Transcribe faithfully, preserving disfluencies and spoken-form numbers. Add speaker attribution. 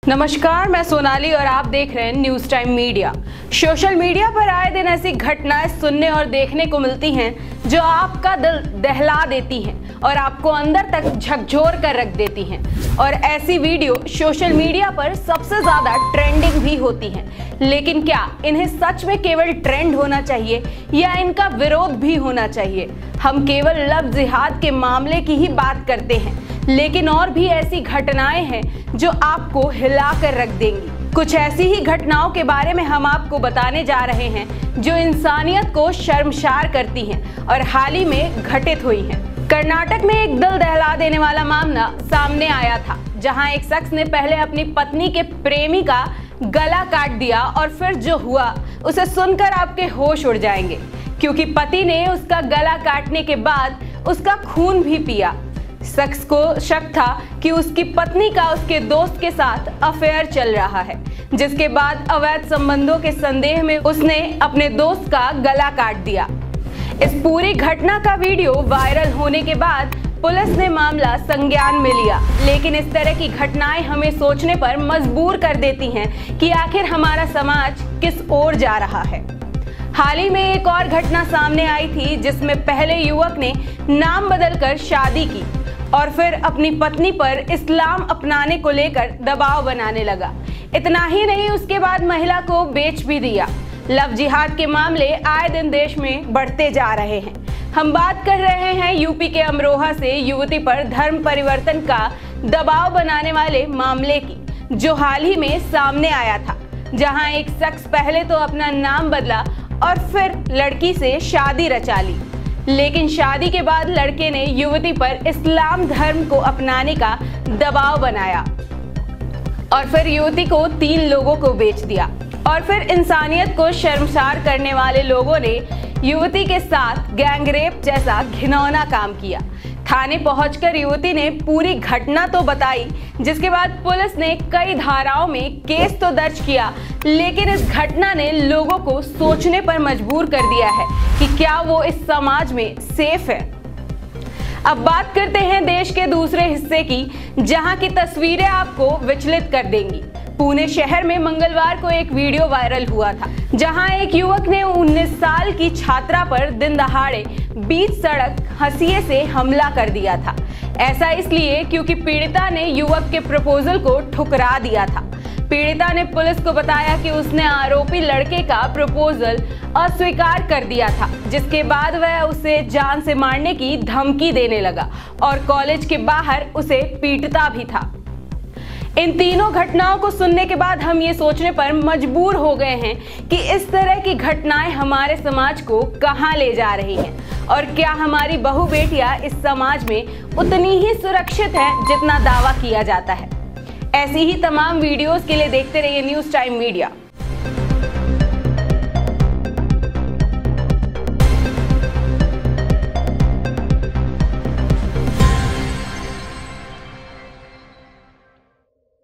Speaker 1: नमस्कार, मैं सोनाली और आप देख रहे हैं news time media. Social media पर आए दिन ऐसी घटनाएं सुनने और देखने को मिलती हैं जो आपका दिल दहला देती हैं और आपको अंदर तक झकझोर कर रख देती हैं। और ऐसी वीडियो सोशल मीडिया पर सबसे ज्यादा ट्रेंडिंग भी होती हैं। लेकिन क्या इन्हें सच में केवल ट्रेंड होना चाहिए या इनका विरोध भी होना चाहिए? हम केवल लव जिहाद के मामले की ही बात करते हैं, लेकिन और भी ऐसी घटनाएं हैं जो आपको हिला कर रख देंगी। कुछ ऐसी ही घटनाओं के बारे में हम आपको बताने जा रहे हैं जो इंसानियत को शर्मसार करती हैं और हाल ही में घटित हुई हैं। कर्नाटक में एक दिल दहला देने वाला मामला सामने आया था, जहां एक शख्स ने पहले अपनी पत्नी के प्रेमी का गला काट दिया और फिर जो हुआ उसे सुनकर आपके होश उड़ जाएंगे, क्योंकि पति ने उसका गला काटने के बाद उसका खून भी पिया। शख्स को शक था कि उसकी पत्नी का उसके दोस्त के साथ अफेयर चल रहा है, जिसके बाद अवैध संबंधों के संदेह में उसने अपने दोस्त का गला काट दिया। इस पूरी घटना का वीडियो वायरल होने के बाद पुलिस ने मामला संज्ञान में लिया, लेकिन इस तरह की घटनाएं हमें सोचने पर मजबूर कर देती हैं कि आखिर हमारा समाज किस ओर जा रहा है। हाल ही में एक और घटना सामने आई थी, जिसमें पहले युवक ने नाम बदलकर शादी की और फिर अपनी पत्नी पर इस्लाम अपनाने को लेकर दबाव बनाने लगा। इतना ही नहीं, उसके बाद महिला को बेच भी दिया। लव जिहाद के मामले आए दिन देश में बढ़ते जा रहे हैं। हम बात कर रहे हैं यूपी के अमरोहा से युवती पर धर्म परिवर्तन का दबाव बनाने वाले मामले की, जो हाल ही में सामने आया था, जहां एक शख्स पहले तो अपना नाम बदला और फिर लड़की से शादी रचा ली, लेकिन शादी के बाद लड़के ने युवती पर इस्लाम धर्म को अपनाने का दबाव बनाया और फिर युवती को तीन लोगों को बेच दिया। और फिर इंसानियत को शर्मसार करने वाले लोगों ने युवती के साथ गैंगरेप जैसा घिनौना काम किया। थाने पहुंचकर युवती ने पूरी घटना तो बताई, जिसके बाद पुलिस ने कई धाराओं में केस तो दर्ज किया, लेकिन इस घटना ने लोगों को सोचने पर मजबूर कर दिया है कि क्या वो इस समाज में सेफ है। अब बात करते हैं देश के दूसरे हिस्से की, जहां की तस्वीरें आपको विचलित कर देंगी। पुणे शहर में मंगलवार को एक वीडियो वायरल हुआ था, जहां एक युवक ने उन्नीस साल की छात्रा पर दिन दहाड़े बीच सड़क हंसिए से हमला कर दिया था। ऐसा इसलिए क्योंकि पीड़िता ने युवक के प्रपोजल को ठुकरा दिया था। पीड़िता ने पुलिस को बताया कि उसने आरोपी लड़के का प्रपोजल अस्वीकार कर दिया था, जिसके बाद वह उसे जान से मारने की धमकी देने लगा और कॉलेज के बाहर उसे पीटता भी था। इन तीनों घटनाओं को सुनने के बाद हम ये सोचने पर मजबूर हो गए हैं कि इस तरह की घटनाएं हमारे समाज को कहां ले जा रही हैं और क्या हमारी बहू बेटियां इस समाज में उतनी ही सुरक्षित हैं जितना दावा किया जाता है। ऐसी ही तमाम वीडियोस के लिए देखते रहिए न्यूज टाइम मीडिया।